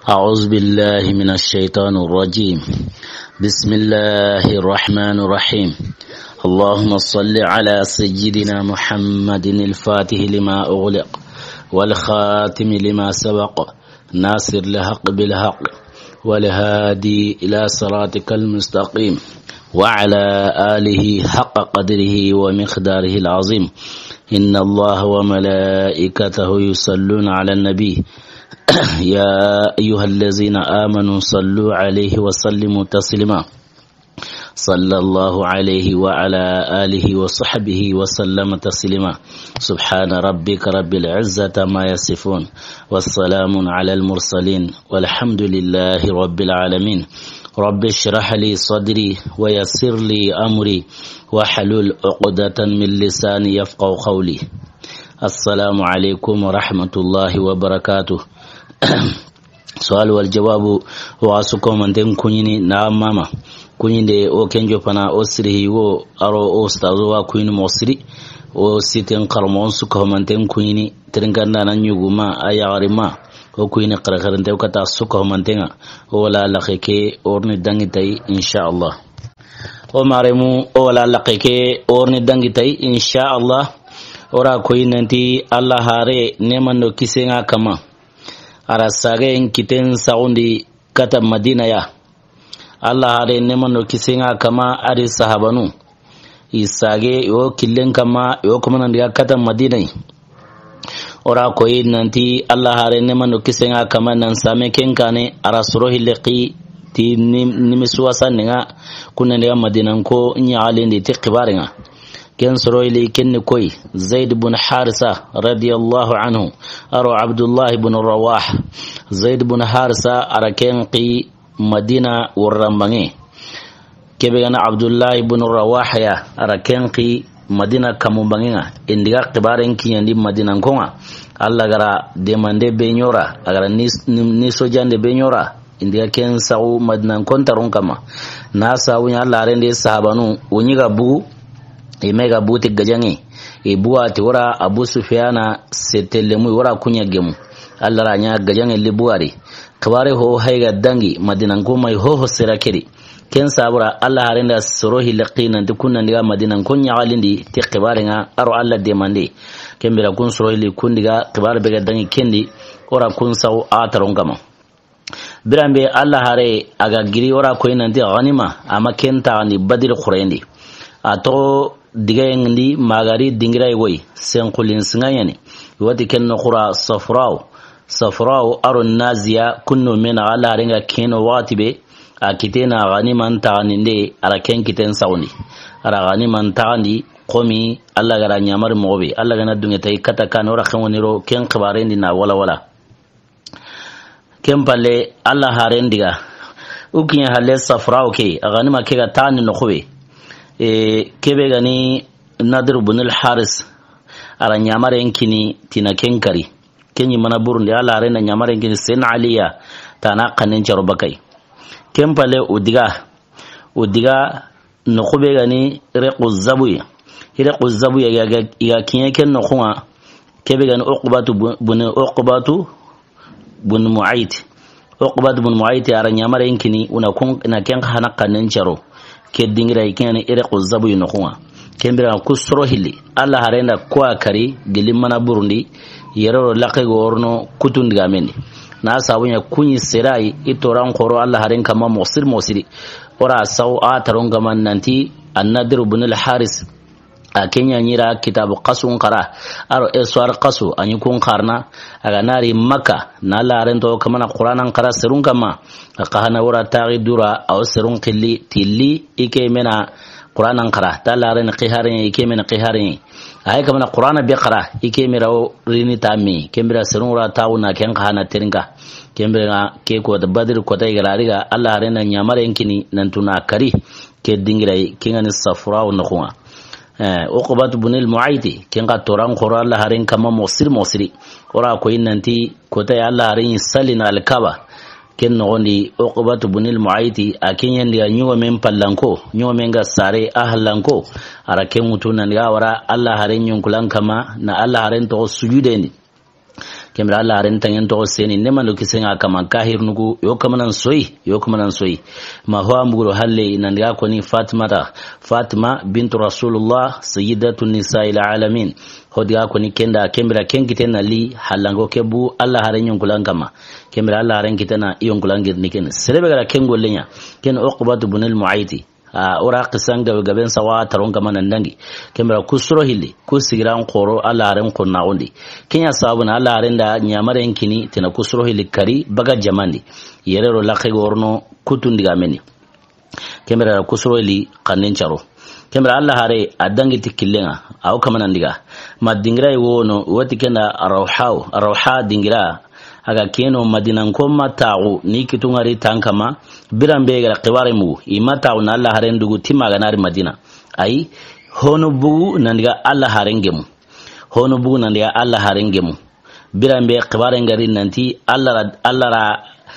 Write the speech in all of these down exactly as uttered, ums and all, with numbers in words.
أعوذ بالله من الشيطان الرجيم. بسم الله الرحمن الرحيم. اللهم صل على سيدنا محمد الفاتح لما أغلق والخاتم لما سبق ناصر الحق بالحق والهادي إلى صراطك المستقيم وعلى آله حق قدره ومقداره العظيم. إن الله وملائكته يصلون على النبي يا أيها الذين آمنوا صلوا عليه وسلموا تسليما. صلى الله عليه وعلى آله وصحبه وسلم تسليما. سبحان ربك رب العزة ما يصفون والسلام على المرسلين والحمد لله رب العالمين. رب اشرح لي صدري ويسر لي أمري واحلل عقدة من لساني يفقهوا قولي. السلام عليكم ورحمة الله وبركاته. سؤال والجواب واسكم من تم كوني نعم ماما كوني دي او كنجو فنا او سري و ارو او استاذوا كوني موسري او سيتن قرمون سكم من تم كوني ترنغنا نانيغوما ايارما او كوني قرقرنتي كتا سكم من تنga ولا لخيكي اورني دانغي تاي ان شاء الله او مارمو ولا لخيكي اورني دانغي تاي ان شاء الله ora koyi nanti Allah hare neman no kisenga kama ara sage kiten saundi kata Madina ya Allah hare neman no kisenga kama ari sahabanu isage yo killen kama yo kuma nan ya kata Madina ora koyi nanti Allah hare neman no kisenga kama nan same kenkane ara surohi liqi ti nimisuwa sanninga kunna ne Madina ko nya alinde ti qibaringa كان سرويلي كن كوي زيد بن حارثة رضي الله عنه أرو عبد الله بن الرواح زيد بن حارثة أركين قي مدينة والرمباني كبيرنا عبد الله بن الرواح يا أركين قي مدينة كمبانينا إنديا كبارين كي يندي مدينة كونا الله غرا ديماندي بينيورا أغرا نيس نيسو جاندي بينيورا إنديا كان ساو مدينة كونترون كما ناسا ونيا الله رندي صحابانو ونيغا بو imega buti gajangi ibuwa ti wara Abu Sufyana setelemu wara kunya gemu Allah ranya gajangi libuari kabare ho haiga dangi madinan goma ho ho sirakiri ken sabura Allah harenda sorohi laqina dukunna ndiga madinan kunya alindi ti kabare nga aro Allah demande kembira kun sorohi li kundiga kabare bega dangi kendi ora kun saw ataron gama birambe Allah hare aga giri ora ko inanti ghanima ama kenta ni badir khurendi ato diga ngli magari dingira yoy sen kulin singayani wati ken khura safrao safrao arun naziya kunno men ala ringa keno watibe akitena ganiman taaninde ara ken kiten sawni ara ganiman taandi qomi alla gara nyamar mobe alla gana dunga tay kata kan ora khawoniro ken khibarendi na wala wala ken palle alla harendiga ukinya halle safrao ke ganima ke ga taani no khobe e kebe gani Nadir ibn al-Haris ara nyamare enkini tina kenkari kenyi mana burundi ala arena nyamare enkini sen aliya tana kanen charo bakai kempale udiga udiga no khube gani requ zabuya requ zabuya ya ya kinye ken no khuma kebe gani uqbatu bun uqbatu bun mu'ayt uqbatu bun mu'ayt ara nyamare enkini una kun na ken hana kanen charo ke dingira ikene requ zabuya no khuma kembira kusro hili Allah harenda kwa kari gilimana burundi yeroro laqe gorno kutundiga mendi na sabunya kunyi serai itoran khoro Allah haren kama mosir mosiri ora saw ataronga man nanti an-Nadir ibn al-Haris akenya nyira kitabu qasun qara aro eswar qasu anyukun qarna aga nari Makka na la rento kama Qur'anan qara serun kama qahana wara taghi dura aw serun qilli tilli ike mena Qur'anan qara talarin qiharin ike mena qiharin ay kama Qur'ana bi qara ike mera rini tammi kembira serun ra tauna ken qahana teringa kembira ke ko da Badr ko tay galariga Allah rena nyamare enkini nantuna kari ke dingirai kingani safra wa nuwa uqbat ibn al-Mu'ayt kinga toran qura Allah harin kama mosir mosiri ora ko innanti ko tay Allah harin salina al-Kaaba ken nondi uqbat ibn al-Mu'ayt akin yandi anyuwa men pallanko nyuwa men ga sare ahlanko ara ken mutuna ga wara Allah harin yunkulan kama na Allah harin to sujude ni kembra Allah haren tangen to seni nema no kisenga kama kahir nugu yo kama nan soyi yo kama nan soyi ma huwa muguro halle nandiga ko ni Fatima ta Fatima bintu Rasulullah sayyidatu nisa'il alamin hodiga ko ni kenda kembra kenkitena li halango kebu Allah haren yonkulan kama kembra Allah haren kitana yonkulan girni ken serebe gara kengo lenya ken uqbatu bunil muaiti a ora qisanga gaben sawa taron kama nan dangi kembra kusuro hilli kusigiran qoro Allah haren kunna ondi kenya sabuna Allah haren da nyamaren kini tena kusuro hilli kari baga jamandi yerero lakhe gorno kutundiga meni kembra kusuro hilli kanen charo kembra Allah hare adangi tikillenga au kama nan diga madingira iwono wati kenda arauhau arauha dingira aga keno madinan ko mata'u ni kitungari tankama birambe gara qiware mu imata'u na Allah haren dugu timaga nari madina ai hono bugu nandiga Allah harengemu hono bugu nandiga Allah harengemu birambe qiware ngari nanti Allah Allah ra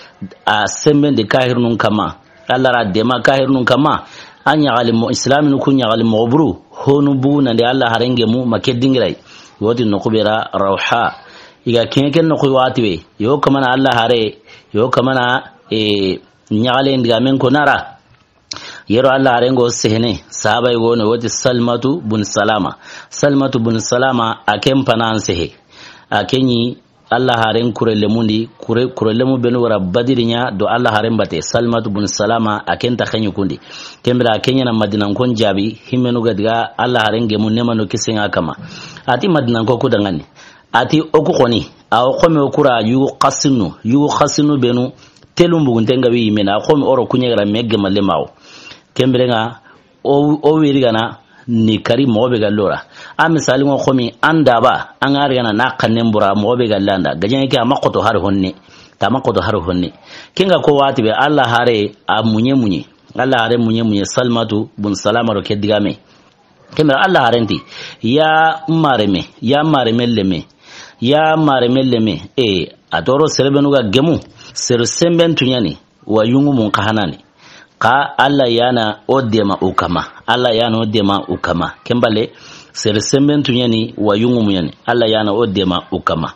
a semben de kahirnun kama Allah ra dema kahirnun kama anya alimu islamin kunya alimu obru hono bugu nandiga Allah harengemu makedingirai wodi nokubera rauha iga kenken no koy watiwe yo kamana Allah hare yo kamana e nyaale ndiga men ko nara yero Allah hare ngo sehne sahaba go no woti salmatu bun salama salmatu bun salama akem panan sehe akenyi Allah hare kurele mundi kure kurele mu benu wara badirinya do Allah hare mbate salmatu bun salama akenta khenyu kundi kembra kenya na madina kon jabi himenu gadiga Allah hare ngemu nemano kisenga kama ati madina ko kudangani ati oku koni aw khome okura yu qasinu yu khasinu benu telumbu ntenga wi mena khome oro kunyera megge malemaw kembrenga o o wirigana ni kari mobe gallora a misali ngo khome anda ba an arigana na kanembura mobe gallanda gajen ke amakoto har honne tamakoto har honne kinga ko wati be Allah hare a munye munye Allah hare munye munye salmatu bun salama ro kedigame kembra Allah harenti ya mareme ya mareme leme ya maremelleme e adoro serbenuga gemu ser semben tunyani wa yungu mun kahanani ka Allah yana odema ukama Allah yana odema ukama kembale ser semben tunyani wa yungu munyani Allah yana odema ukama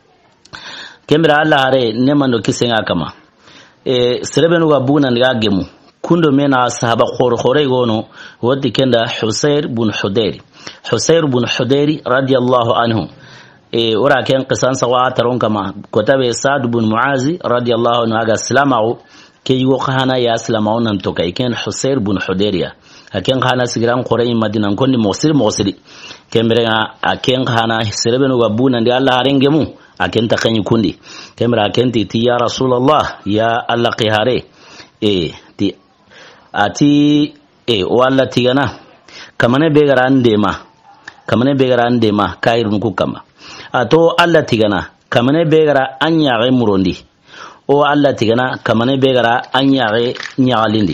kembra Allah hare nemando kisenga kama e serbenuga buna ndiga gemu kundo mena sahaba khor khore gono wodi kenda Husayr bun Hudayr Husayr bun Hudayr radiyallahu anhu e ora ken qisan sawa taron kama kotabe Sa'd ibn Mu'azi radiyallahu anhu aga salamaw ke yugo khana ya salamaw nan to kai ken Husayr ibn Hudayriya aken khana sigiran qoray Madina konni mosir mosiri kembrenga aken khana serebenu wabuna ndi Allah harengemu aken takanyi kundi kembra aken ti ya Rasulullah ya Allah qihare e ti ati e walla tigana kamane begarande ma kamane begarande ma kairun ku kama ato Allah tigana kamane begara anyare murondi o Allah tigana kamane begara anyare nyalindi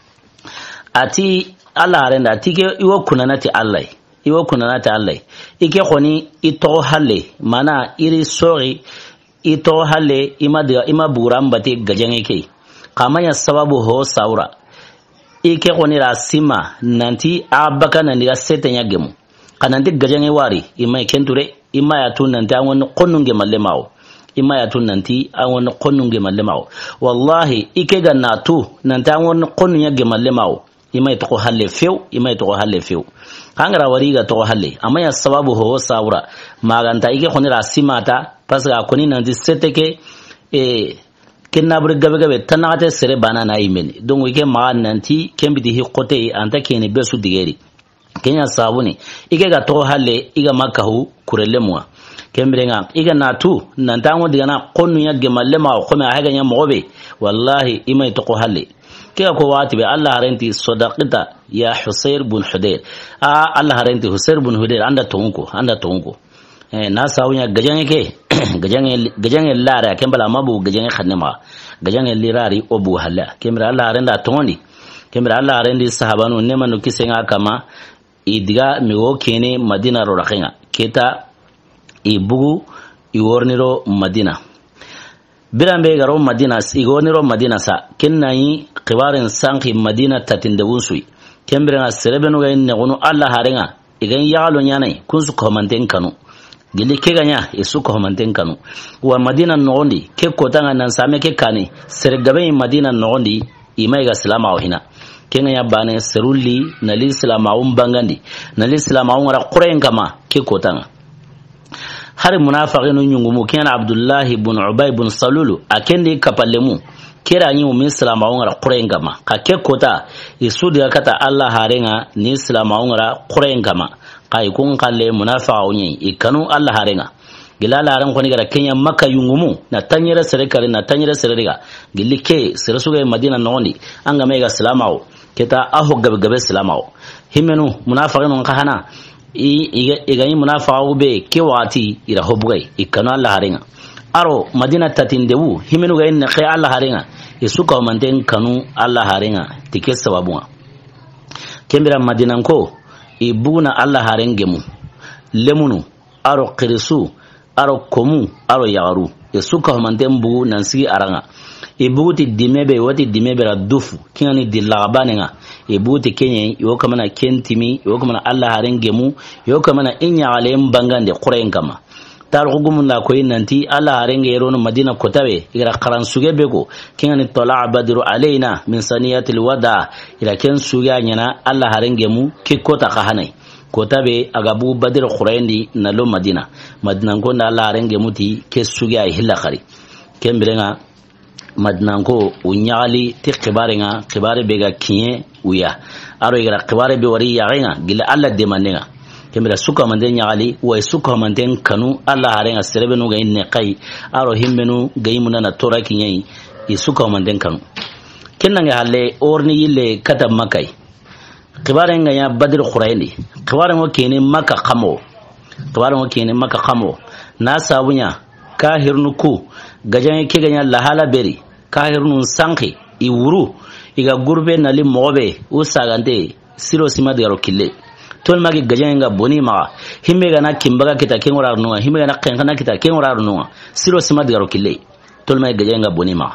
ati Allah arenda tike iwo kunanati Allah iwo kunanati Allah ike khoni ito halle mana iri sori ito halle imadiga imaburambati gajenge ke kamanya sababu ho saura ike khoni rasima nanti abaka nandiga setenya gemu kananti gajenge wari imay kenture ima ya tun nanti awon qonnunge mallemaw ima ya tun nanti awon qonnunge mallemaw wallahi ike ganatu nanti awon qonnunya ge mallemaw ima to halle few ima to halle few kangara wariga to halle amma ya sababu ho saura maganta ike khonira simata pasga koni nanti seteke e kenna bur gabe gabe tanate sere bana na imeni donc ike ma nanti kembidi hi qote anta keni besu digeri kenya sabuni ike ga to halle iga makahu kurelemwa kembrenga iga natu nantango digana qonnu ya gemallema ko ma haga nya mobe wallahi imay to ko halle kiga ko wati be Allah harenti sadaqita ya Husayr bin Hudayr a Allah harenti Husayr bin Hudayr anda tonko anda tonko eh na sawunya gajange ke gajange gajange lara kembala mabu gajange khanema gajange lirari obu halla kembra Allah harenda toni kembra Allah harendi sahabanu nemanu kisenga kama idiga miwo kene Madina ro rakhenga keta ibugu iworniro Madina birambe garo Madina igoniro Madina sa kennayi qiwarin sanki Madina tatindewusui kembrenga serebenu ga inne gono Allah harenga igen yalo nyanai kunsu komanten kanu gili ke ganya isuka homanten kanu wa madina nondi ke kotanga nan same ke kani sergabe madina nondi imai ga salama wa hina kenga ya bane serulli nali salama um bangandi nali salama um ra qurayn kama ke kotanga har munafiqinu nyungumu kana abdullah ibn ubay ibn salulu akende kapallemu kera nyi mu salama um ra qurayn kama ka ke kota isudi kata allah harenga ni salama um ra qurayn kama kai kun kalle munafiqu nyi ikanu allah harenga gilala haran ko ni gara kenya makka yungumu na tanyira sere kare na tanyira sere riga gilike sere suga madina nondi anga mega salamao keta aho gabe gabe salamao himenu munafiqun ka hana i igani munafiqu be kewati ira hobugai ikanu allah harenga aro madina tatindewu himenu ga inna khay allah harenga isuka manten kanu allah harenga tike sababu kembira madina ko ibuna allah harengemu lemunu aro qirisu aro komu aro yagaru isuka homantem bugu nansi aranga ibuti dimebe wati dimebe ra dufu kinani dilabanenga ibuti kenye yo kamana kentimi yo kamana allah harengemu yo kamana inya alem bangande qurayn kama tarugum la koy nanti allah harenge yerono madina kotabe igara qaran suge bego kinani tala badru alaina min saniyatil wada ila ken suge nyana allah harengemu kikota kahanai kotabe agabu badir qurayndi nalo madina madina ko na allah harenge muti ke suge ay hilakari kembirenga madina ko unyali ti qibarenga qibare bega kiye uya aro igara qibare be wari yarenga gila allah de manenga kemira suka manden nyaali way suka manden kanu allah harenga serebenu ga inne kai aro himbenu gaimuna na tora kinyai isuka manden kanu kennanga halle orni yille kata makai qibarenga ya badr qurayni qibarenga kene maka qamo qibarenga kene maka qamo na sabunya kahirnuku gajan ke ganya lahala beri kahirnun sanki iwuru iga gurbe nali mobe usagante siro simadi garo kille tol magi gajenga boni ma himbe gana kimbaga kita kengora nuwa himbe gana kenkana kita kengora nuwa siro simad garo kille tol magi gajenga boni ma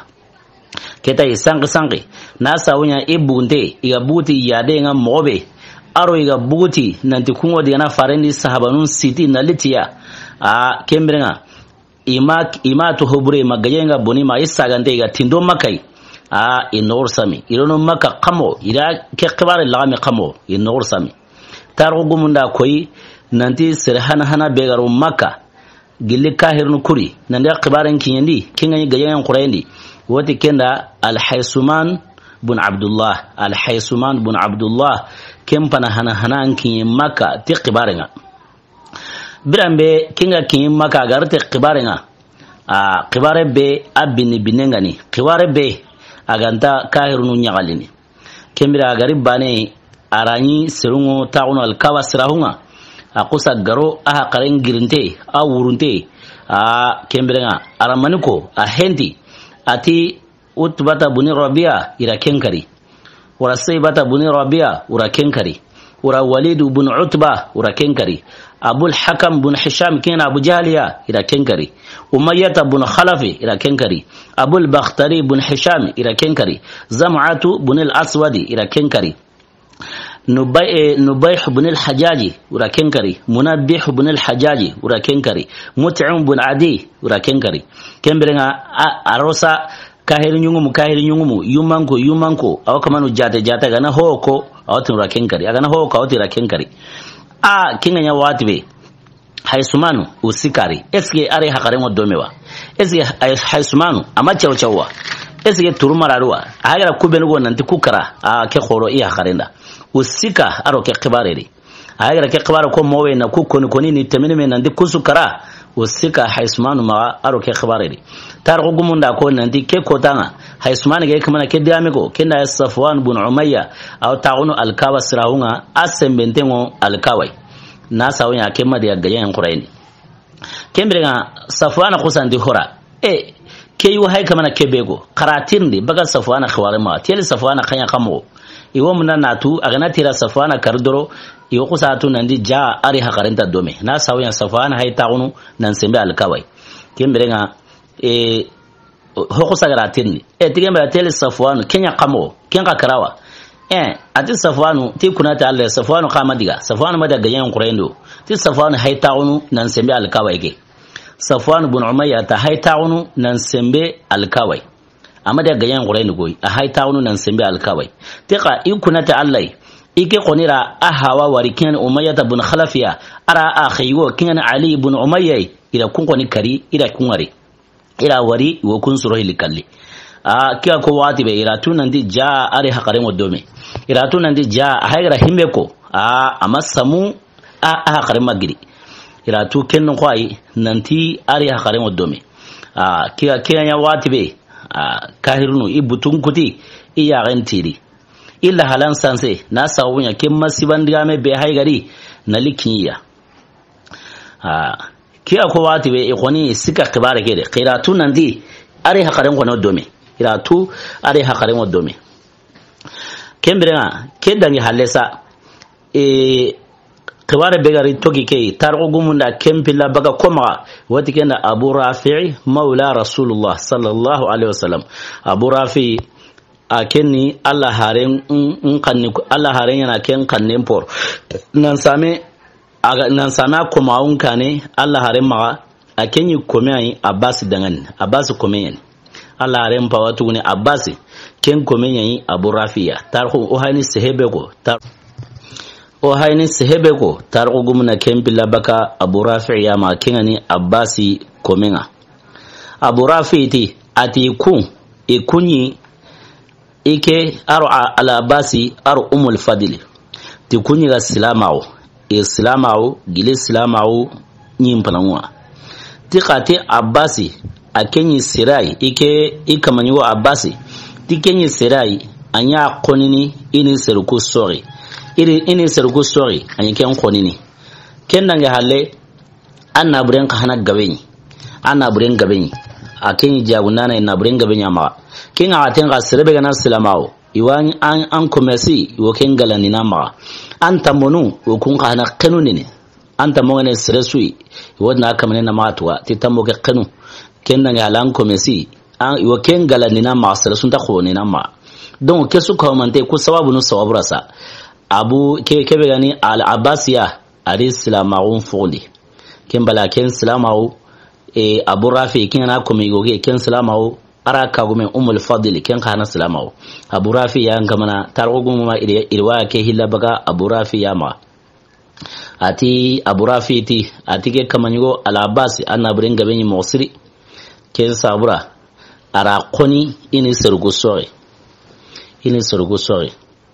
keta isangi sangi na sawunya ibunte iga buti yade nga mobe aro iga buti nanti kungo digana farendi sahabanun siti nalitiya a kembrenga ima ima to hobure magajenga boni ma isagante iga tindo makai a inor sami irono maka qamo ira ke qibare lagami qamo inor sami tarugo munda koyi nanti serhana hana begaro makka gilli kahirnu kuri nandi qibaran kinyandi kinga gayen qurayndi woti kenda al haysuman bun abdullah al haysuman bun abdullah kempana hana hana anki makka ti qibarenga birambe kinga kin makka garte qibarenga a qibare be abini binengani qibare be aganta kahirnu nyagalini kembira garibane arani serungo taunu alkawa sirahunga akusa garo aha karen girinte a wurunte a kembrenga aramaniko a hendi ati utbata buni rabia ira kenkari ura saybata buni rabia ura kenkari ura walidu bun utba ura kenkari abul hakam bun hisham kena abu jahliya ira kenkari umayyata bun khalafi ira kenkari abul bakhtari bun hisham ira kenkari zam'atu bun al aswadi ira kenkari نبي نبيح بن الحجاجي وراكنكري منبيح بن الحجاجي وراكنكري متعم بن عدي وراكنكري كمبرنا اروسا kahiri nyungumu kahiri nyungumu yumanko yumanko aw kamanu jate jate gana hoko awtin rakenkari agana hoko awtin rakenkari a kinganya watbe haisumanu usikari eske are hakare mo domewa eske haisumanu amacha chawa eske turumararuwa agara kubenu nanti kukara a ke khoro iya hakarenda usika aro ke qibareri agara ke qibara ko mowe na kukoni koni ni temene men nandi kusukara usika haisumanu ma aro ke qibareri targo gumunda ko nandi ke kotanga haisumanu ge kamana ke diamego kenda safwan bun umayya aw taunu alkawa sirahunga asembentengo alkawai na sawnya ke madiya gayen quraini kembrenga safwana kusandi hora e ke yu hay kamana ke bego karatirndi baga safwana khwarema tele safwana khanya kamo iwo muna natu agana tira safwana kardoro iwo kusatu nandi ja ari hakarenta dome na sawya safwana hay taunu nan sembe alkawai kembrenga e hoko sagaratirni e tigembra tele safwana kenya kamo kenga karawa eh ati safwanu ti kunata Allah safwanu kama diga safwanu madaga yan qurendo ti safwanu haytaunu nan sembe alkawai ke safwanu bin umayya ta haytaunu nan sembe alkawai amma daga yan qurendo goyi a haytaunu nan sembe alkawai ti ka ikunata Allah ike qonira ahawa warikin umayya bin khalafiya ara akhiyo kin ali bin umayya ila kun qoni kari ila kunwari ila wari wo kun surohi likalli a kiya ko wati be ira tunan di ja are hakare modome ira tunan di ja hayra himbe ko a amasamu a hakare magiri ira tu kenno ko ai nanti are hakare modome a kiya kiya ya wati be a kahirnu ibutun kuti iya rentiri illa halan sanse na sawunya kin masiban diga me be haygari na likiya a kiya ko wati be ikoni sika kibare kede qira tunan di are hakare ko no dome ira tu are hakare mo dome kembrenga kedangi halesa e kibare begari toki ke tarqu gumunda kempilla baga koma wati kenda Abu Rafi' maula Rasulullah sallallahu alaihi wasallam Abu Rafi' akenni Allah haren in kanni Allah haren yana ken kannen por nan same nan sana koma unka ne Allah haren ma akenyi komai Abbas dangan Abbas komai Allah haren pa watu ne Abbas ken komai Abu Rafi'a tarhu o hayni sehebe ko tar o hayni sehebe ko tarhu gumna ken billa baka Abu Rafi'a ma kenani Abbas komenga Abu Rafi'ti ati kun e kunyi ike aru ala basi aru umul fadili ti kunyi ga silamao e silamao gile silamao nyimpanwa ti khati Abbasi akenyi sirai ike ikamanyo Abbasi ti kenyi sirai anya konini ini seruku sori iri ini seruku sori anyike konini kendanga halle anna buren ka hana gabenyi anna buren gabenyi akenyi jagundana ina buren gabenyi ama kinga atenga serebe gana silamao iwan an an komesi wo kengala ni nama anta monu wo kun kana kanu ne anta mongane seresui wodna kamane na matwa titambo ke kanu kenna ga lan komesi an wo kengala ni nama seresun ta khone nama donc kesu ko mante ku sababu no sawabrasa abu ke kebe gani al abbasiya ari silamao fundi kembala ken silamao e Abu Rafi kinna komigoge ken silamao ara kagumen umul fadili ken kana salamawo Abu Rafi ya ngamana tarugum ma irwa ke hilla baga Abu Rafi ya ma ati Abu Rafi ti ati ke kamanyo al Abbas anna bringa benyi mosiri ken sabura ara koni ini sergo sore ini sergo sore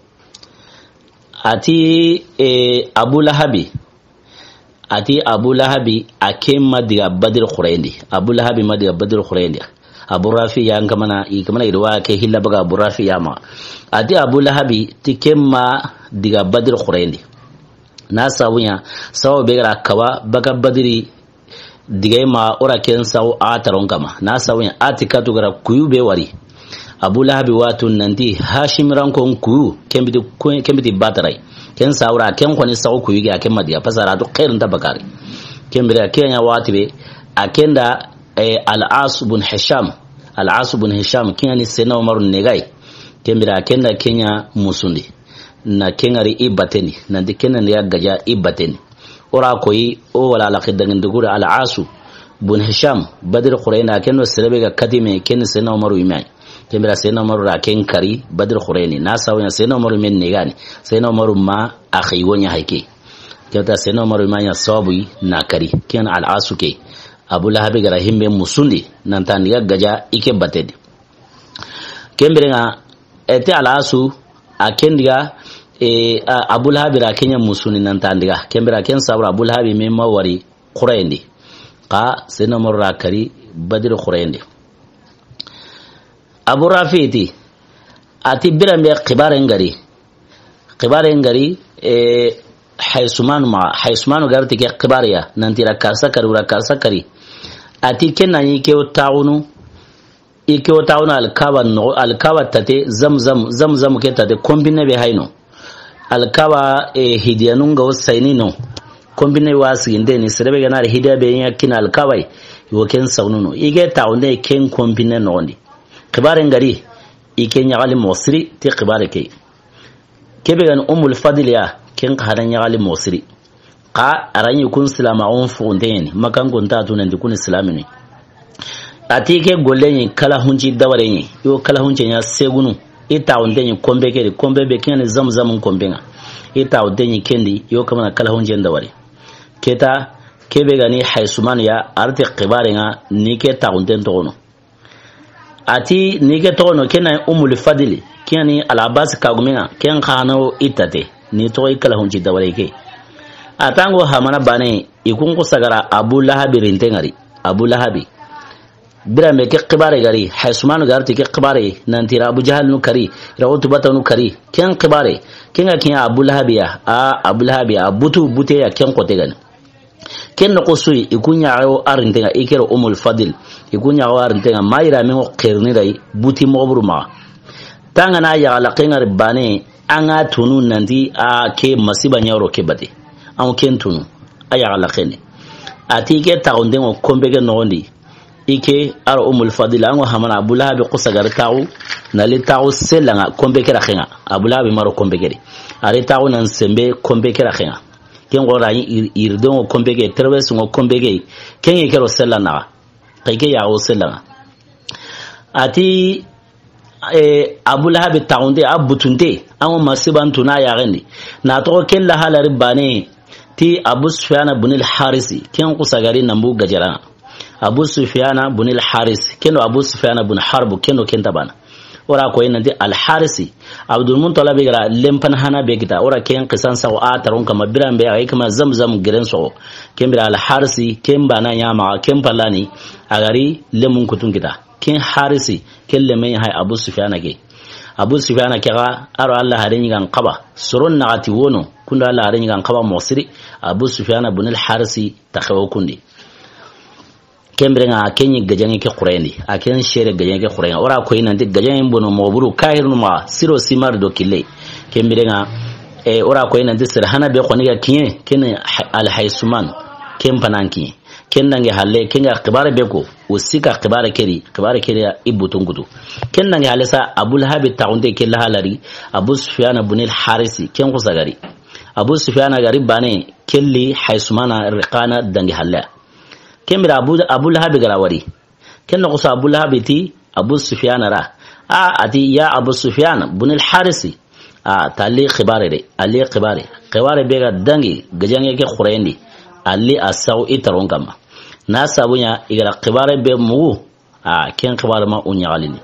ati e Abu Lahabi ati Abu Lahabi akemma diga Badr Khurayndi Abu Lahabi madiga Badr Khurayndi Abu Rafi ya ngamana ikamana irwa ke hilla baga Abu Rafi ya ma ati Abu Lahabi tikemma diga Badr Khurayndi na sawunya sawo begara kawa baga Badri diga ma ora ken sawo ataron kama na sawunya atikatu gara kuyube wari Abu Lahabi watu nanti Hashim rankon kuyu kembidi kembidi batarai ken sawra ken koni sawo kuyuge akemma diga pasara to khairun tabakari kembira kenya watibe akenda al-As bin Hisham al-As bin Hisham kiyani sena Umar negai kembira kenda Kenya musundi na kengari ibateni na dikena ne gaja ibateni ora koyi o wala la khidangin dugura al-As bin Hisham Badr Khurayna kendo selebe ga kadime ken sena Umar imai kembira sena Umar ra ken kari Badr Khurayni na sawnya sena Umar men negani sena Umar ma akhi wonya haike kenta sena Umar imanya sabu na kari ken al-As ke Abu Lahabi gara himbe musundi nantandiga gaja ike batedi kembrenga ete alasu akendiga e Abu Lahabi ra kenya musundi nantandiga kembra ken sabra Abu Lahabi me mawari Khurayndi ka sena morra kari Badr Khurayndi Abu Rafiti ati birambe qibare ngari qibare ngari e haysumanu ma haysumanu garti ke qibariya nantira karsa kari ura karsa kari ati kenna yi ke taunu ike taunu alkawa no alkawa tate zamzam zamzam ke tate kombine be hayno alkawa e hidiyanun ga wasaini no kombine wasi inde ni serebe gana hidiya be yakin alkawai yo ken saununo ige taunde ken kombine no ndi kibare ngari ike nyagali mosri ti kibare ke kebe gan umul fadliya ken hadan yagali mosiri ka aranyi kun silama on funteni makan gonta tunan dikun islamini atike gollenyi kala hunji dawarenyi yo kala hunji nya segunu ita ondenyi kombe kedi kombe be ken zamzam kombenga ita ondenyi kendi yo kama kala hunji daware keta kebe gani haisuman ya arte qibarenga nike ta onden tono ati nike tono kenan umul fadli keni alabas kagumenga ken khano itate ni to ikala hunji daware ke atango hamana bane ikunko sagara abu lahabi rintengari abu lahabi bira me ke qibare gari haisman garti ke qibare nantira abu jahal nu kari rawtu batanu kari ken qibare kenga ken abu lahabi ya a abu lahabi abutu bute ya ken kote gani ken no qosui ikunya ayo arintenga ikero umul fadil ikunya ayo arintenga mayra me qirni dai buti mobruma tanga na ya la kenga bane anga tunu nanti a ke masiba nyaro ke bade an kentunu aya la khene ati ke ta onde ngo kombege no ndi ike ar umul fadil an hamana abula bi qusagar taw na li taw selanga kombeke ra khenga abula bi maro kombeke ari taw nan sembe kombeke ra khenga ken gora irdo ngo kombeke terwes ngo kombeke ken e kero selana kayke ya o selanga ati e abula bi tawnde abutunde an masibantu na ya gani na to ken la halari bane ti abu sufyana bunil harisi ken kusagari nambu gajara abu sufyana bunil harisi keno abu sufyana bun harbu keno kenta bana ora ko ina di al harisi abdul muntalib gara lempan hana be kita ora ken qisan sa wa taron kama biran be ay kama zamzam giren so kembira al harisi kembana nyama kempalani agari lemun kutun kita ken harisi kelle men hay abu sufyana ke abu sufyana kega aro allah harin gan qaba surun nagati wono kunda allah harin gan qaba mosiri abu sufyana bunil harisi takhaw kundi kembrenga kenyi gajange ke qurayni aken shere gajange ke qurayni ora ko ina dig gajange bono moburu kahirnu ma siro simar do kille kembrenga e ora ko ina disir hana be khoniga kinye ken al haysuman kempananki kennange halle kenga qibare beko usika qibare keri qibare keri ibutungutu kennange halle sa abul habib taunde kella halari abu sufyan ibn al harisi ken kusagari abu sufyan gari bane kelli haysumana riqana dangi halle kemira abu abul habib garawari kenna kusa abul habib ti abu sufyan ra a ati ya abu sufyan ibn al harisi a tali qibare de ali qibare qibare bega dangi gajange ke khurayndi ali asaw itaron kama na sabunya igara qibare be mu a ken qibare ma unyalini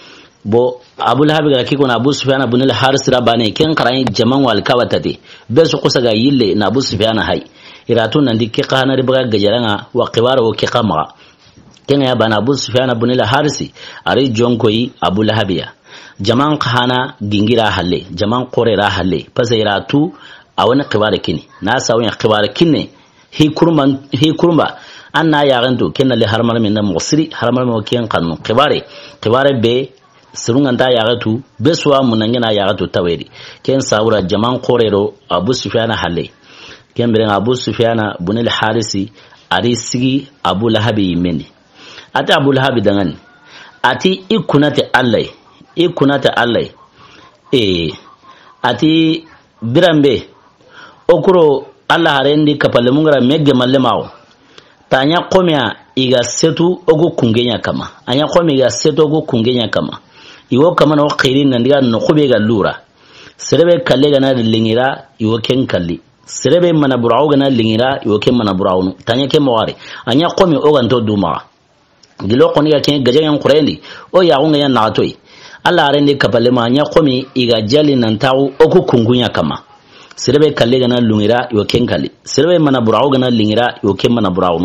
bo abul habib gara kiko na abu sufyan ibn al haris rabani ken qarai jaman wal kawatati be su kusaga yille na abu sufyan hay iratun nan dikke qana riba gajaranga wa qibare o ke qama ken ya bana abu sufyan ibn al harisi ari jonkoyi abul habiya jaman qana dingira halle jaman qorera halle pasairatu awani qibare kini na sabunya qibare kini hi kurman hi kurma anna ya ganto kenna le harmal min na musri harmal mo ken kanu qibare qibare be surungan ta ya gatu beswa munangina ya gatu tawedi ken saura jaman qorero abu sufyana halle ken biren abu sufyana bunil harisi ari sigi abu lahabi meni ati abu lahabi dangan ati ikunate allai ikunate allai e ati birambe okuro Allah harendi kapale mungara megge mallemao tanya komya iga setu ogo kungenya kama anya komya iga setu ogo kungenya kama iwo kama no khairin nandiga no khube ga lura serebe kalle gana lingira iwo ken kalli serebe mana burau gana lingira iwo ken mana burau tanya ke mawari anya komya oga ndo duma gilo koniga ken gajangan qurendi o ya unga ya natoi Allah harendi kapale ma anya komya iga jali nantawu ogo kungunya kama sirebe kalle gana lungira yo ken kalli sirebe mana burau gana lingira yo ken mana burau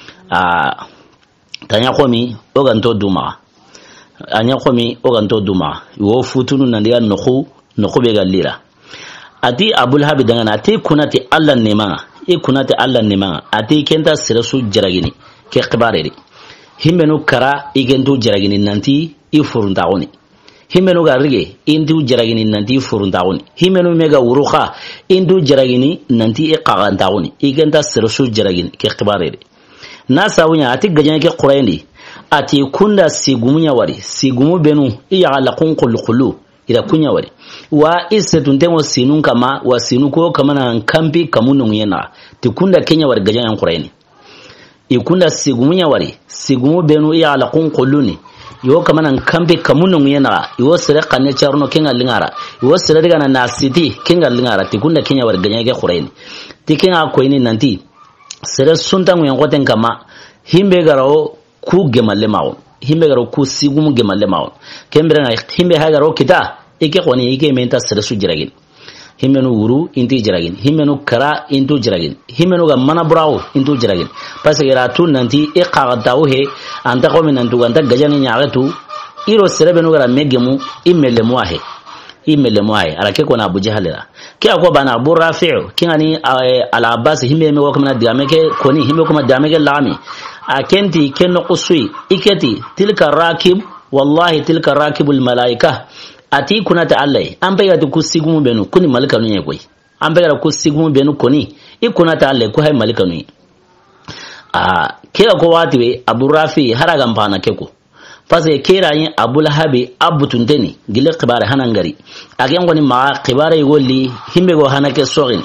a tanya komi oganto duma anya komi oganto duma yo futunu nandiga nokhu nokhu be galira ati abul habib dangana ati kunati Allah nema e kunati Allah nema ati kenta sirasu jaragini ke qibare himbenu kara igento jaragini nanti i furundaoni himenu garige indu jaragini nanti furundauni himenu mega uruha indu jaragini nanti iqagandauni igenda sirsu jaragini ke qibare na sawunya ati gajane ke qurayndi ati kunda sigumunya wari sigumu benu iya ala qunqul qulu ida kunya wari wa isetun temo sinun kama wa sinu ko kama na kampi kamunun yana tikunda Kenya wari gajan Qur'ani ikunda sigumunya wari sigumu benu ya alaqun quluni yo kama na kampi kamunun yana yo sere kanne charno kenga lingara yo sere daga na nasiti kenga lingara tikunda Kenya wari gajan ke Qur'ani tikinga ko ini nanti sere sunta nguyen goten kama himbe garao ku gemalle mawo himbe garo ku sigumu gemalle mawo kembere na himbe ha garo kita ike qoni ike menta sere su jiragin himbe no wuru inti jiragin himbe no kara into jiragin himbe no ga mana brawo into jiragin parce que ratu nanti e qagataw he anta ko minantu ganta gajani nyaagatu iro sere benu gara megemu imelle muahe imelle muahe ala ke kona Abu Jahalira ke ko bana Abu Rafi'u kingani ala Abbas himbe me ko kana diameke koni himbe ko ma diameke lami akenti kenno qusui iketi tilka rakib wallahi tilka rakibul malaika ati kuna ta Allah an bayga ta kusigumu benu kuni malika nuye koi an bayga kusigumu benu koni ikuna ta Allah ku hay malika nuye a kira ko watiwe Abu Rafi haraga mpana keko fase kira yin Abu Lahabi abutunteni gile khibare hanangari agen ngoni ma khibare yoli himbe go hanake sogini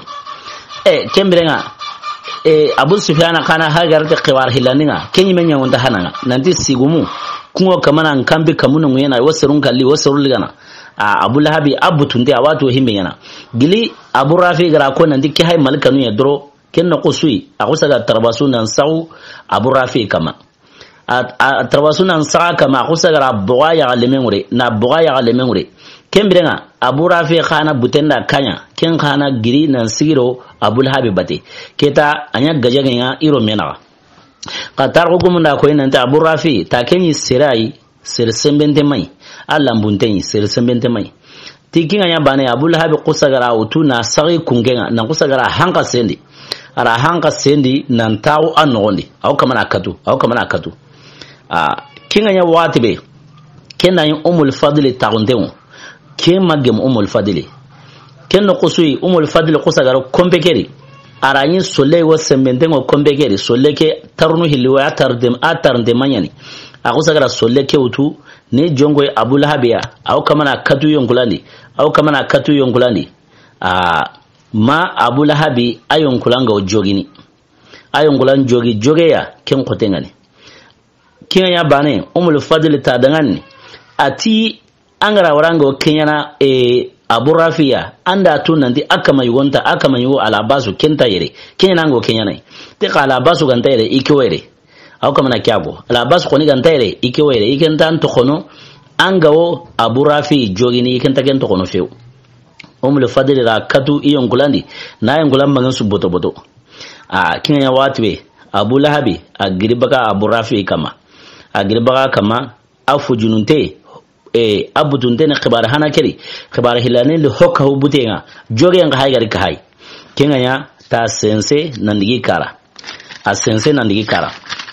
e kembrenga e Abu Sufyan kana hagarta khibare hilaninga kenyi menya wonta hananga nanti sigumu kungo kamana nkambi kamuno nguyena wasirun kalli wasirun ligana a Abu Lahabi abutunte awatu himbe yana gili Abu Rafi gara ko nan dikki hay malika nu yadro kenno qusui akusaga tarbasuna sau Abu Rafi kama a tarbasuna sa kama akusaga abwaya alemengure na abwaya alemengure kembrenga Abu Rafi khana butenda kanya ken khana giri nan sigiro Abu Lahabi bate keta anya gajaganya iro mena qatar hukumunda ko inanta Abu Rafi takenyi sirai sir sembente mai Allah mbuntenyi sir sembente mai tikinga nya bane Abu Lahabi kusagara utuna sagi kungenga na kusagara hanka sendi ara hanka sendi nan tawo anondi au kama nakatu au kama nakatu ah kinga nya watibe kenna yin umul fadli taundewo ken magem umul fadli kenno kusui umul fadli kusagara kompekeri ara yin solle wo sembente ngo kompekeri solle ke tarnu hilwa tardem atarde manyani akusagara solle ke utu ne jongo Abu Lahabiya au kama na katu yongulani au kama na katu yongulani a ma Abu Lahabi ayonkulanga ojogini ayonkulan jogi jogeya ken kotengani kinga ya bane umul fadl ta dangani ati angara warango kenyana e Abu Rafiya anda tunandi akama yugonta akama yugo ala basu kenta yere kenyana ngo kenyana te kala basu ganta yere ikiwere au kama na kyabo ala basu koni ganta yere ikiwere ikenta to kono angawo Abu Rafi jogini ikenta ken to kono feu umul fadl ra katu iyon kulandi na yon kulan magan su boto boto a kinya watwe Abu Lahabi a giribaka Abu Rafi kama a giribaka kama afu jununte e abutunte na khibar hana keri khibar hilane le hokka hubutenga joge nga hay gari kai kinga ya ta sense nandigi kara a sense nandigi kara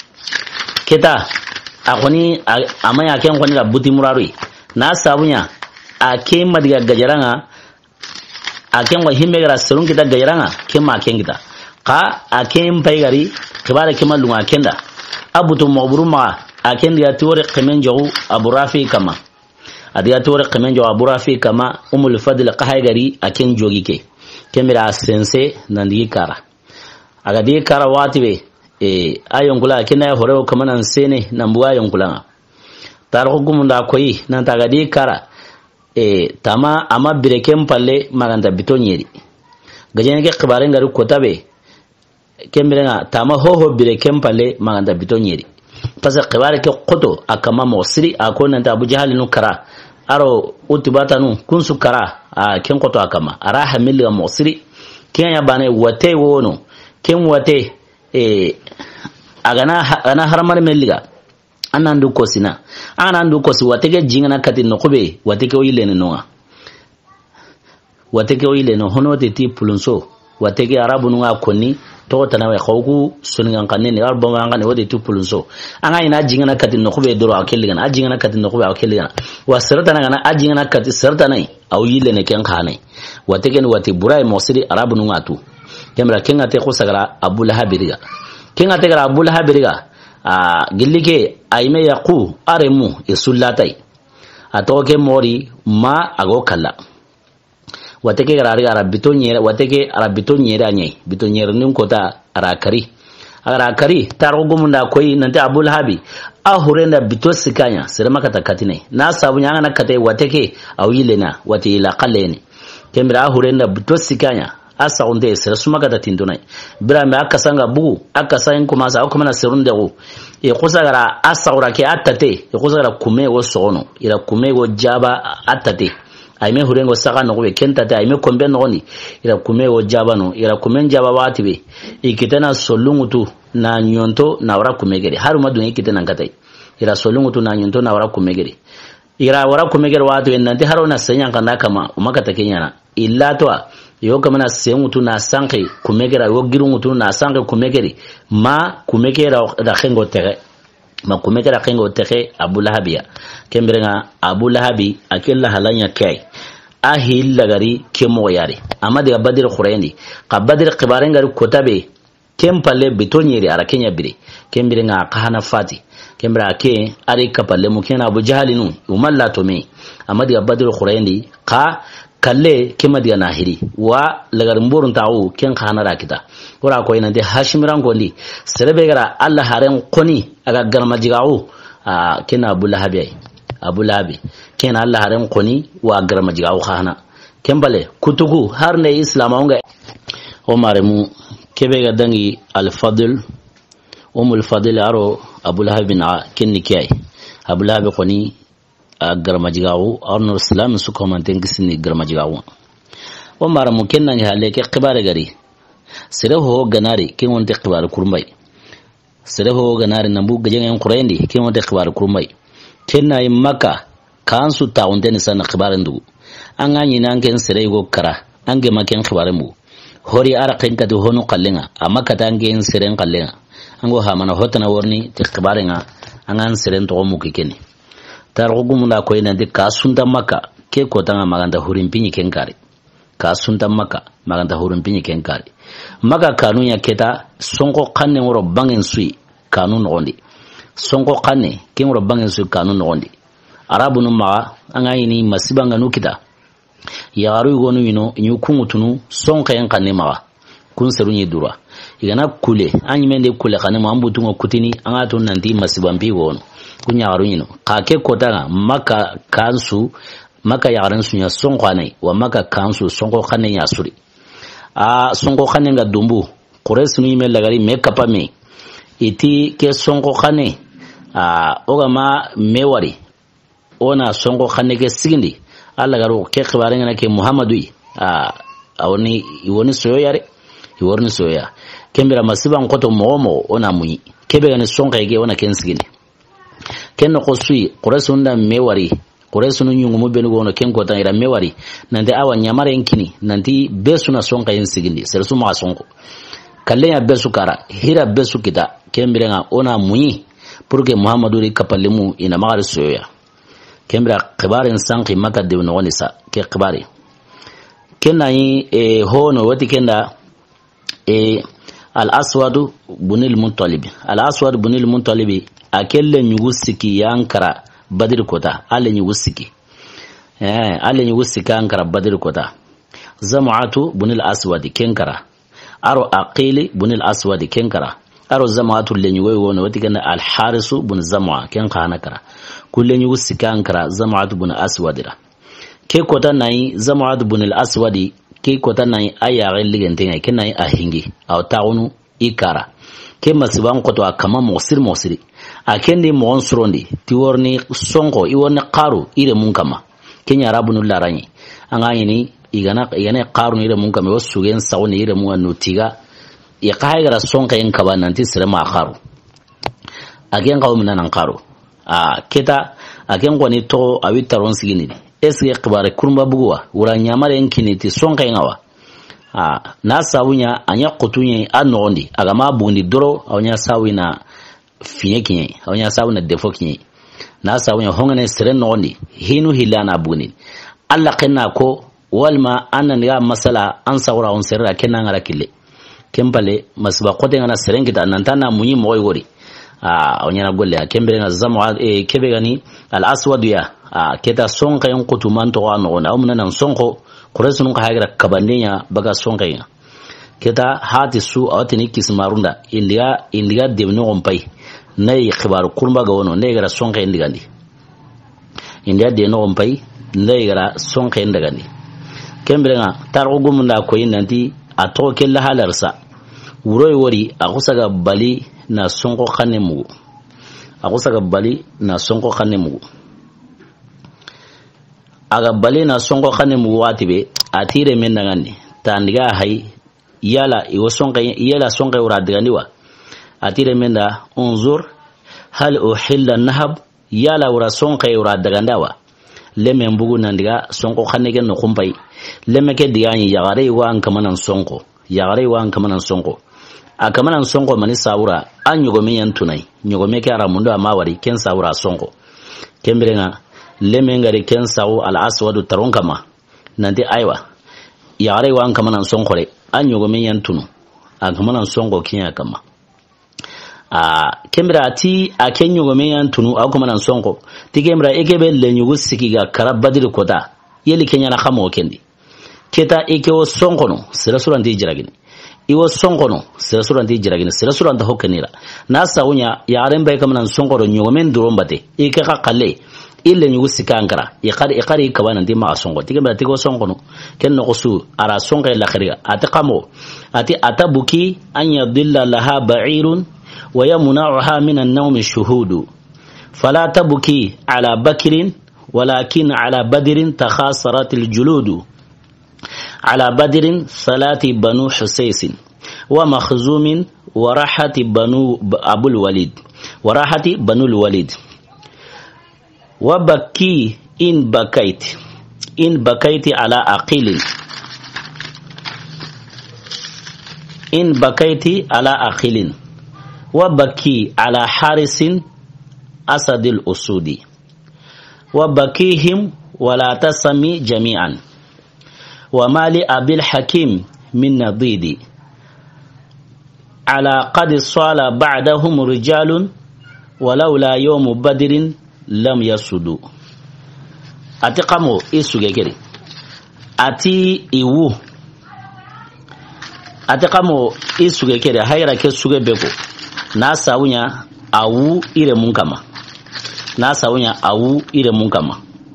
keta akoni amaya ken koni ga buti murarui na sabunya a ke madiga gajaranga aken wa himbe gara serun kita gairanga kema aken kita ka aken pai gari kibare kema lunga kenda abutu mabruma aken dia tore kemenjo Abu Rafi kama adia tore kemenjo Abu Rafi kama umul fadl qahay gari aken jogi ke kemira sense nandi kara aga di kara watibe e ayongula kena hore kama nan sene nambuwa yongula taro gumunda koyi nan taga di kara e tama ama bireken palle maganta bitonyeri gajene ke khibare ngari kotabe kemberenga tama hoho bireken palle maganta bitonyeri pasa khibare ke qoto akama mosiri akona ta Abu Jahal nu kara aro utibata nu kunsu kara a ken qoto akama ara hamil ga mosiri kenya bane wate wono ken wate e agana ana haramar meliga anandu kosina anandu kosi wateke jingana kati nokube wateke oyile noa wateke oyile no hono te ti pulunso wateke arabu nunga koni to tanawe khawku suningan kanene arbo ngane wode ti pulunso anga ina jingana kati nokube doro akeligana ajingana kati nokube akeligana wasirata ngana ajingana kati sirata nai awile ne ken khane wateke ni wati burai mosiri arabu nunga tu kemra kenga te khosagara Abu Lahabiriga kenga te gara Abu Lahabiriga a gillike ayme yaqu aremu isullatai atoke mori ma ago kala wateke garari ara bitonyere wateke ara bitonyere anye bitonyere nin kota ara kari ara kari taro gumunda koyi nanti abul habi a horenda bito sikanya sere makata katine na sabu nyanga na kate wateke awilena wati ila qaleni kemira a horenda bito sikanya asa onde sere sumakata tindonai birame akasanga bugu akasayin kuma sa kuma na serunde go e kusagara asa urake atate e kusagara kume wo sono ila kume go jaba atate ayme hurengo saka no be kentate ayme kombe no ni ila kume wo jaba no ila kumen jaba wati be ikitana solungutu na nyonto na wara kumegere haruma dun ikitana ngatai ila solungutu na nyonto na wara kumegere ila wara kumegere wati nante harona senya kanda kama umakata kenyana illa to yo kamana sengutu na sanke kumegera yo girungutu na sanke kumegeri ma kumegera da khengo tere ma kumegera khengo tere Abu Lahabia kemberenga Abu Lahabi akella halanya kai ahil lagari kemo yare amade Badir Khurayni ka Badir qibarengari kotabe kempalle bitonyeri ara Kenya bire kemberenga kahana fati kembra ke ari kapalle mukena Abu Jahalinu umalla tome amade Badir Khurayni ka kalle kema diga nahiri wa lagar mborun tawu ken khana rakita ora ko ina de hashimiran gondi serebe gara Allah haren koni aga garma jigawu a kena Abu Lahabi Abu Lahabi ken Allah haren koni wa garma jigawu khana kembale kutugu har ne islam onga o maremu kebe ga dangi al fadl umul fadl aro Abu Lahabi na ken nikay Abu Lahabi koni garmajigawu arno islam su komanten gisni garmajigawu o mara mu kenna ni hale ke qibare gari sere ho ganari ke wonte qibare kurmay sere ho ganari nambu gajen qurayndi ke wonte qibare kurmay kenna yi makka kansu taunde ni sana qibare ndu anga ni nan ken sere go kara ange maken qibare mu hori ara ken kadu honu qallenga amaka tangen sere qallenga ango ha mana hotana worni te qibare nga angan sere to mu kikeni tarugumuna ko ina de kasunda maka ke kotanga maganda hurimpinyi kenkari kasunda maka maganda hurimpinyi kenkari maka kanu ya keta sonko kanne ngoro bangen sui kanu nondi sonko kanne ke ngoro bangen sui kanu nondi arabu no ma anga ini masibanga nukita ya garu gonu wino nyu kungutunu sonka yan kanne ma kun serunyi dura igana kule anyi mende kule kanne ma ambutungo kutini anga to nanti masibambi wono kunya garunyino kake kotanga maka kansu maka yaran sunya sonkwane wa maka kansu sonko khane ya suri a sonko khane nga dumbu kuresu ni mel lagari mekapa me iti ke sonko khane a oga ma mewari ona sonko khane ke sigindi alla garu ke khibare ngana ke Muhammadu a awoni iwoni soyare iwoni soya kembira masiba nkoto momo ona muyi kebe ngani sonka yake ona ken sigindi kenno ko sui qurasunda mewari qurasunu nyungu mo benu gono ken ko tan ira mewari nande awa nyamare enkini nanti besuna sonka yin sigindi sersu ma sonko kalle ya besu kara hira besu kita kembirenga ona muyi pour que Muhammadu ri kapalemu ina magari soya kembira qibaren sanki maka de no wonisa ke qibari kenai e hono wati kenda e al aswadu bunil muntalib al aswad bunil muntalibi akelle nyugu siki yankara Badir kota alle nyugu siki eh alle nyugu siki yankara Badir kota Zam'atu bunil aswadi kenkara aro aqili bunil aswadi kenkara aro Zam'atu le nyugo wono wati kana al harisu bun Zam'a kenkana kara kulle nyugu siki yankara Zam'atu bun aswadira ke kota nai Zam'atu bunil aswadi ke kota nai aya geligente ngai kenai ahingi aw taunu ikara ke masiban koto akama mosir mosiri akende mon surondi tiworni sonko iwone qaru ire munkama kenya rabunu larani anga yini igana igana qaru ire munkama wasugen sawni ire mu anutiga ya kaigara sonka en kabananti sirema qaru agen qawmina nan qaru a keta agen goni to awitaron sigini esge qibare kurumba buguwa wura nyamare enkini ti sonka ngawa a na sawunya anya kutunye anondi agama bundi doro awnya sawina fiye kinye awnya sawuna defo kinye na sawunya hongane sere nondi hinu hilana buni alla kenna ko walma annan ya masala an sawra on sere kenna ngara kille kembale masba kote ngana serengita nantana munyi moy wori a awnya na golle kembere na zamwa e kebe gani al aswad ya a keta sonka en kutuman to ano na umna nan sonko kuresu nun ka hagira kabandenya baga sonka ya keta hati su awtini kismarunda indiga indiga devno ompai nay khibar kurba ga wono nay gara sonka indigandi india de no ompai nay gara sonka indigandi kembrenga tarugumunda ko inanti ato kella halarsa wuroi wori akusaga bali na sonko kanemu akusaga bali na sonko kanemu aga bali na sonko kanemu watibe atire mendangani tandiga hay yala iwo sonka yala sonka ura diganiwa atire menda unzur hal uhilla nahab yala ura sonka ura digandawa leme mbugu nandiga sonko kanege no kumpai leme ke digani yagare wa ankamanan sonko yagare wa ankamanan sonko akamanan sonko mani saura an yugome yantunai yugome ke aramundo amawari ken saura sonko kembrenga leme ngari ken sawu al aswadu taronkama nanti aiwa yagare wa ankamanan sonko re an yugome yantunu akamanan sonko kinya kama a kembra ati aken yugome yantunu akamanan sonko tikembra ekebe lenyugo sikiga karabadir kota yeli kenya na khamo kendi keta ekewo sonko no sira suranti jiragini iwo sonko no sira suranti jiragini sira suranta hokenira na sawunya yaren bay kamanan sonko ro nyogomen durombate eke ka kalle ille nyugo sikankara ikari ikari kabana ndima sonko tikembra tigo sonko no ken no su ara sonko la khariga ataqamo ati atabuki an yadilla laha ba'irun wa yamna'uha min an-nawm shuhudu fala tabuki ala bakrin ولكن على بدر تخاصرت الجلود على بدر صلاة بنو حسيس ومخزوم وراحة بنو أبو الوليد وراحة بنو الوليد وبكي إن بكيت إن بكيت على أقيل إن بكيت على أقيل وبكي على حارس أسد الأسود وبكيهم ولا تسمي جميعا وما لأبي الحكيم من نضيد على قد صال بعدهم رجال ولولا يوم بدر لم يسدوا أتقاموا إسوغيكري أتي إيوو أتقاموا إسوغيكري هيرا كسوغي بيكو ناسا ونيا أو إيري منكما nasa wunya awu ire mun kama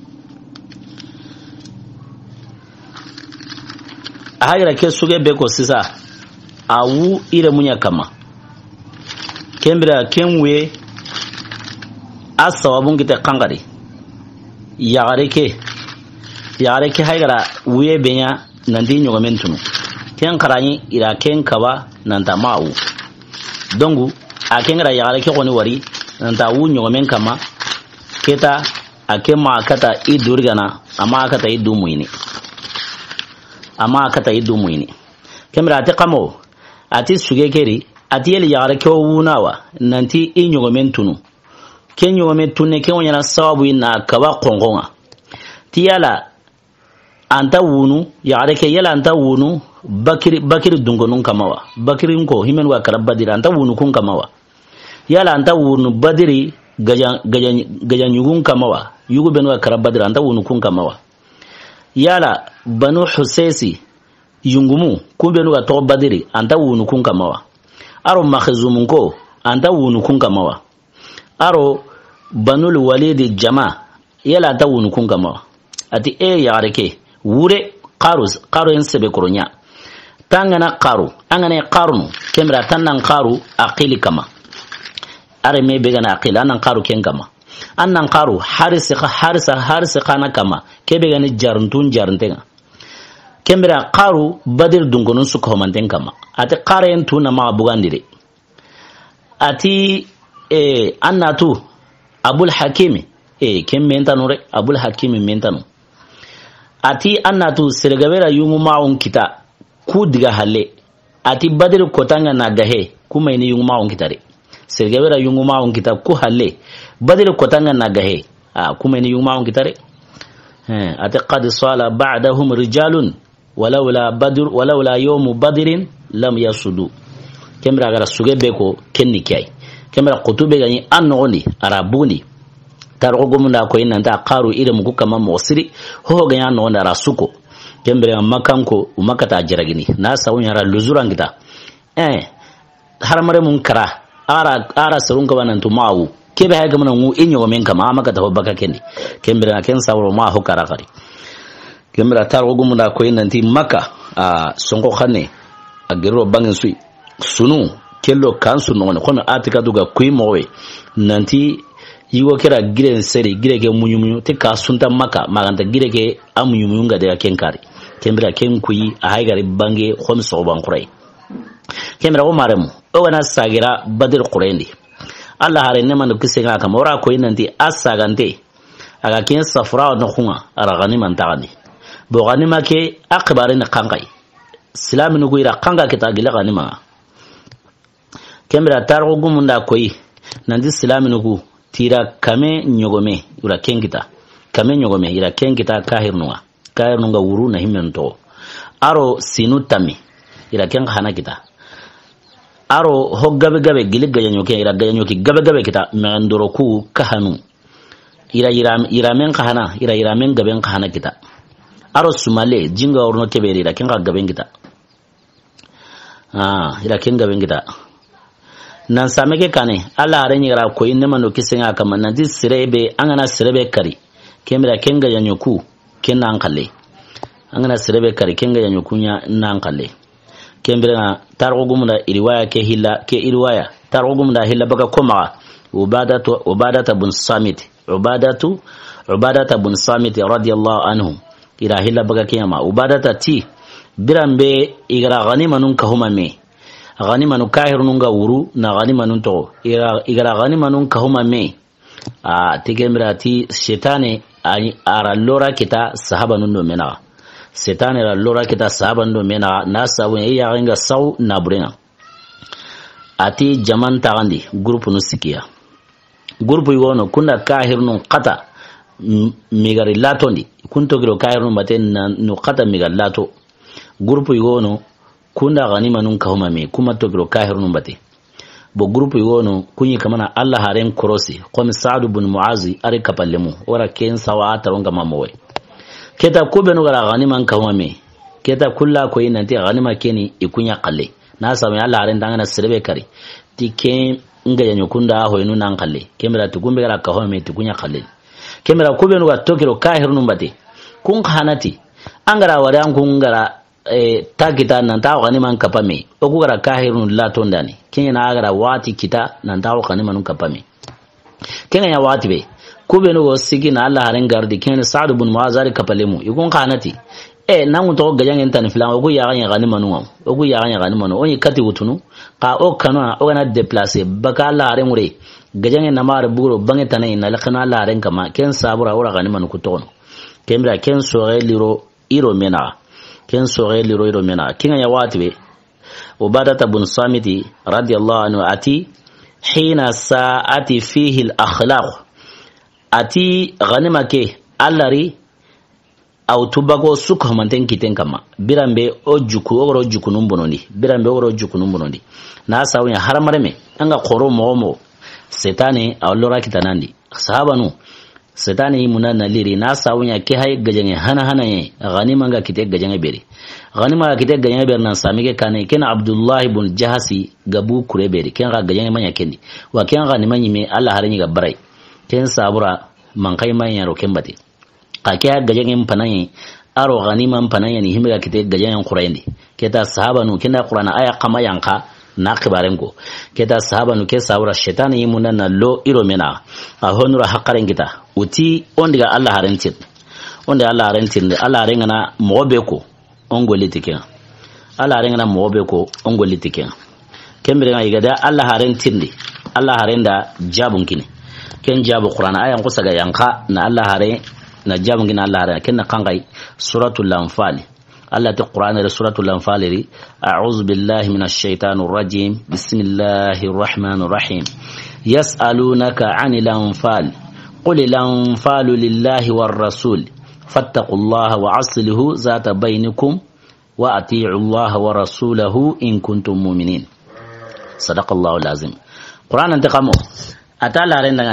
ahagira ke suge beko sisa awu ire munya kama kembira kenwe asawabun gite kangari yagare ke yagare ke hagira wuye benya nandi nyogomen tunu ken karani ira ken kaba nanta mawu dongu akengra yagare ke koni wari nanta wu nyogomen kama keta akema kata idurgana ama kata idumuini ama kata idumuini kemra ataqamo ati sugekeri ati yeli yara ko wunawa nanti inyogomen tunu kenyogomen tunne kenwonya na sawabu ina kaba kongonga tiyala anta wunu yara ke yala anta wunu bakiri bakiri dungonun kamawa bakiri ko himen wa karabadira anta wunu kun kamawa yala anta wunu badiri gajan gajan gajan yugun kamawa yugu benwa karabadira anta wunu kun kamawa yala banu husaysi yungumu kumbenu wa to badiri anta wunu kun kamawa aro makhzumun ko anta wunu kun kamawa aro banul walid jama yala anta wunu kun kamawa ati e yareke wure qarus qaru en sebe koronya tangana qaru angane qarunu kemra tannan qaru aqili kama are me begana aqila nan qaru ken kama annan qaru harisa harisa harisa kana kama ke begani jarntun jarntenga kemra qaru badir dungonun su ko manten kama ati qaren tuna ma bugandire ati e annatu abul hakim e kem mentanure abul hakim mentanu ati annatu sergabera yungu maun kita ku diga halle ati badir kotanga na gahe kuma ni yungu maun kitare sergabera yungu maun kita ku halle badir kotanga na gahe a kuma ni yungu maun kitare eh ati qad sala ba'dahum rijalun walawla badr walawla yawm badrin lam yasudu kemra gara suge beko kenni kay kemra qutube gani annoni arabuni targo gumunda ko inna ta qaru ire mu kama mosiri ho ga yan no na rasuko kembere makanko umakata jiragini na sawun yara luzuran gita eh har mare mun kara ara ara sarun ka banan to mawu kebe ha ga mun inyo men kama makata ho baka kendi kembere na ken sawro ma ho kara kari kembere targo gumunda ko inna ti maka a songo khane a gero bangin sui sunu kello kansu no ne kono atika duga kuy mowe nanti yiwo kera gire seri gire ke munyumunyu te ka sunta maka maganta gire ke amunyumunyu nga de kenkari kembra ken kuyi a haygari bange khom soban quray kembra o maremu o wana sagira badir qurayndi Allah hare ne man kisenga ka mora ko inanti asagante aga ken safra no khunga ara ganima tagani bo ganima ke akbare ne kangai silaminu ko ira kanga ke tagila ganima kembra targo gumunda koyi nandi silaminu ko tira kame nyogome ura kengita kame nyogome ira kengita kahirnuwa kahirnunga wuru na himento aro sinu tami ira kenga hana kita aro hoggabe gabe giliga yanyoke ira ganyoki gabe gabe kita mandoroku kahanu ira ira ira men kahana ira ira men gabe kahana kita aro sumale jinga orno kebere ira kenga gabe kita ah ira kenga gabe kita nan sameke kane Allah hare ni gara ko inne mano kisenga kama nan dis sirebe angana sirebe kari kemira kenga yanyoku kenna ankalle angana sirebe kari kenga yanyoku nya nan kalle kembira na targo gumda iriwaya ke hilla ke iriwaya targo gumda hilla baka koma ubadatu ubadata bun samit ubadatu ubadata bun samit radiyallahu anhu ira hilla baka kiyama ubadata ti birambe igara ganima nun kahuma me ganima nu kahir nunga wuru na ganima nun to ira igara ganima nun kahuma me a tigemira ti shetane ara lora kita sahaba nun do mena shetane ra lora kita sahaba nun do mena na sawu ya ringa saw na burena ati jaman tagandi groupe nu sikia groupe yono kunda kahir nun qata migari latondi kunto giro kahir nun baten nu qata migal lato groupe yono kunda ganima nun kahuma me kuma to giro kahir nun bate bo groupe yono kunyi kamana Allah haren korosi qom Sa'd ibn Mu'azi are kapallemu ora ken sawa taronga mamowe keta ko benu gara ganima kahuma me keta kulla ko inanti ganima keni ikunya qalle na sami Allah haren dangana sirbe kari tike nga yanyo kunda ho inu nan qalle kemera tugumbe gara kahuma me tikunya qalle kemera ko benu ga to giro kahir nun bate kun khanati angara wadan kun gara eh tagita nan tawo ganima kapame o ku gara kahirun laton dani kenya na gara wati kita nan tawo ganima nun kapame kenya ya wati be ku be no sigi na Allah haren gardi kenya Sa'd ibn Mu'azari kapalemu ikon kanati eh nan to gajan tan filan o ku ya ganya ganima nun o ku ya ganya ganima nun o yi kati wutunu ka o kanwa o na déplacer baka Allah haren wure gajan na mare buro bange tanai na lakana Allah haren kama ken sabura ora ganima nun ku tono kembra ken so liro iro mena ken sore liro iro mena kinga ya watibe ubadata bun samiti radiyallahu anhu ati hina sa'ati fihi al-akhlaq ati ghanima ke allari au tubago suko manten kiten kama birambe ojuku ogoro juku numbonondi birambe ogoro juku numbonondi na sawnya haramareme anga qoro momo setane awlora kitanandi sahabanu setani munana liri na sawunya ke hay gajange hana hana ye ganima nga kite gajange beri ganima kite gajange ber nan samike kane ken Abdullah ibn Jahasi gabu kure beri ken ga gajange manya kendi wa ken ganima nyime Allah harani ga barai ken sabura man kai manya ro ken bati ka ke gajange mpanaye aro ganima mpanaye ni himga kite gajange qurayndi keta sahaba nu kenda qur'ana aya kama yanka na kibarengo keta sahaba nu ke sabura shetani munana lo iro mena a honura hakaren kita uti ondiga Allah harentin onda Allah harentin Allah harengana mobe ko ongoli tiken Allah harengana mobe ko ongoli tiken kembere nga igada Allah harentin di Allah harenda jabun kini ken jabu qur'an ayan ko saga yanka na Allah hare na jabun kini Allah hare ken na kangai suratul anfal Allah ta qur'an da suratul anfal ri a'udhu billahi minash shaitanir rajim bismillahir rahmanir rahim yas'alunaka 'anil anfal قل الأنفال لله والرسول فاتقوا الله وعصله ذات بينكم وأطيعوا الله ورسوله إن كنتم مؤمنين صدق الله العظيم قرآن انتقامه أتى لارين دغان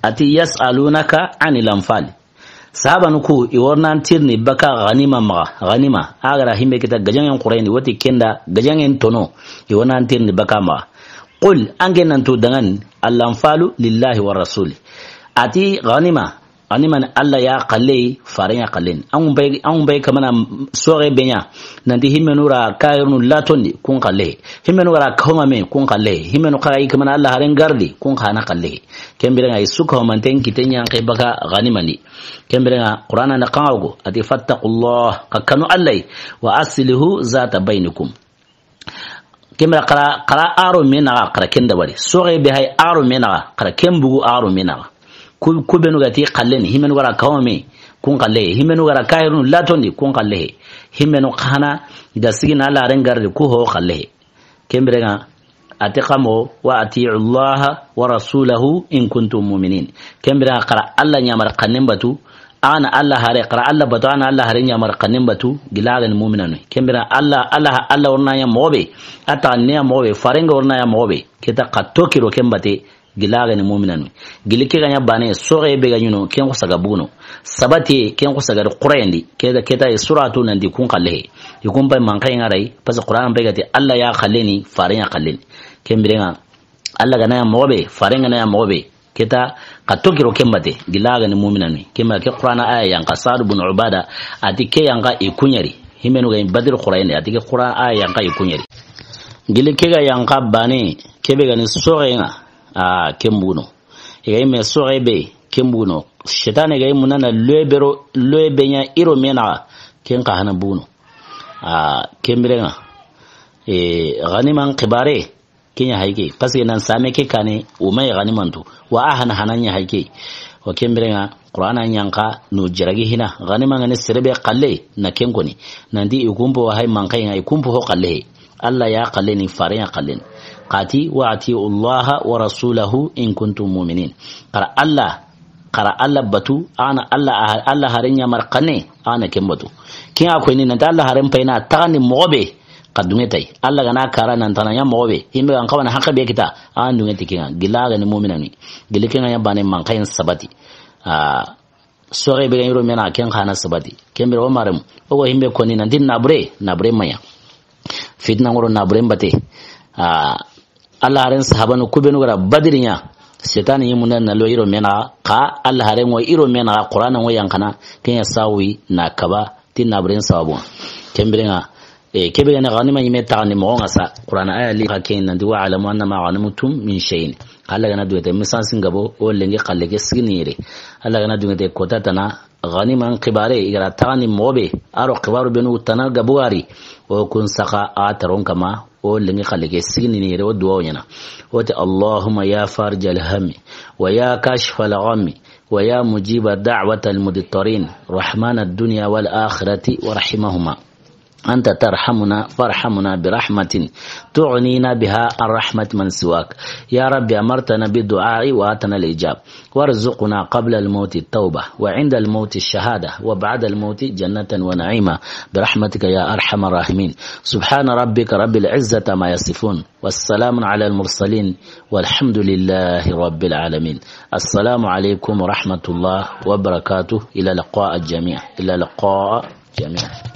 ati yas'alunaka anil anfal sahaba nuku iwornan tirni baka ghanima ma ghanima agara himbe kita gajangen qurayni wati kenda gajangen tono iwornan tirni baka ma qul angenan to dangan al anfalu lillahi war rasul ati ghanima animan Allah ya qalle faranya qallen an bai an bai kamana sore benya nanti himenura kayrun latonni kun qalle himenura kawma me kun qalle himenu qarai kamana Allah haren gardi kun khana qalle kembere ngai suka manten kitenya kai baka ghanimani kembere nga qur'ana na qawo ati fattaqullah kakanu Allah wa aslihu zata bainakum kembere qara qara aro mena qara kenda bari sore be hay aro mena qara kembugu aro mena kul kubenu gati qallen himenu wara kawme kun qalle himenu wara kayrun latondi kun qalle himenu khana da sigina la rengarde ku ho qalle kembrenga atiqamo wa ati'u Allah wa rasulahu in kuntum mu'minin kembrenga qara Allah nyamar qannen batu ana Allah hare qara Allah batu ana Allah hare nyamar qannen batu gilagan mu'minanu kembrenga Allah Allah Allah orna ya mobe ata ne mobe farenga orna ya mobe kita qatokiro kembate gilaga ni mu'minanu gilike ganya bane sore be ganyuno ken ko saga buno sabati ken ko saga qur'ani keda keta suratu nandi kun qalle yukun bay man kay ngarai pas qur'an be gati Allah ya khalleni farenya khalleni kembirenga Allah gana mobe farenga na mobe keta katokiro kembate gilaga ni mu'minanu kema ke qur'ana aya yang qasad ibn ubada atike yanga ikunyari himenu ga badr qur'ani atike qur'an aya yang ka ikunyari gilike ga yanga bane kebe gani sore nga a kembuno e me sorebe kembuno shetane ga munana lebero lebenya iro mena ken ka hana buno a kembirenga e ganiman qibare kenya haike parce nan same ke kane o mai ganiman to wa ahana hananya haike o kembirenga qur'ana nyanka no jiragi hina ganiman ne serebe qalle na kenkoni nandi ikumbo hay mankai ngai kumbo ho qalle Allah ya qalle ni farenya qalle qati wa ati'u Allah wa rasulahu in kuntum mu'minin qara Allah qara Allah batu ana Allah Allah harenya marqane ana kembatu kin akwai ni nan Allah haren faina tani mobe kadungetai Allah gana kara nan tananya mobe himbe an kawana hakabe kita an dungeti kinga gilaga ni mu'minani gilikinga ya bane mankayin sabati a sore be yiro mena ken khana sabati kembe o maram o himbe koni nan din nabre nabre maya fitna ngoro nabre mbate a Allah haren sahabanu kubenu gara badrinya setani yimunan na lo iro mena ka Allah haren wo iro mena qur'ana wo yankana kenya sawi na kaba tin nabren sawabu kembrenga e kebe na ganima yime tani mo ngasa qur'ana aya li hakin nan duwa alamu anna ma ghanimtum min shay'in Allah gana duwete misan singabo o lenge kallege signire Allah gana duwete kota tana ghaniman qibare igara tani mobe aro qibaru benu tana gabuari o kun saka ataron kama o lenge kallege signire o duwa yana o ta Allahumma ya farjal hammi wa ya kashfal ghammi wa ya mujiba da'watal mudtarin rahmanad dunya wal akhirati wa rahimahuma أنت ترحمنا فارحمنا برحمة تعنينا بها الرحمة من سواك يا رب أمرتنا بالدعاء وآتنا الإجاب وارزقنا قبل الموت التوبة وعند الموت الشهادة وبعد الموت جنة ونعيمة برحمتك يا أرحم الراحمين سبحان ربك رب العزة ما يصفون والسلام على المرسلين والحمد لله رب العالمين السلام عليكم ورحمة الله وبركاته إلى لقاء الجميع إلى لقاء جميع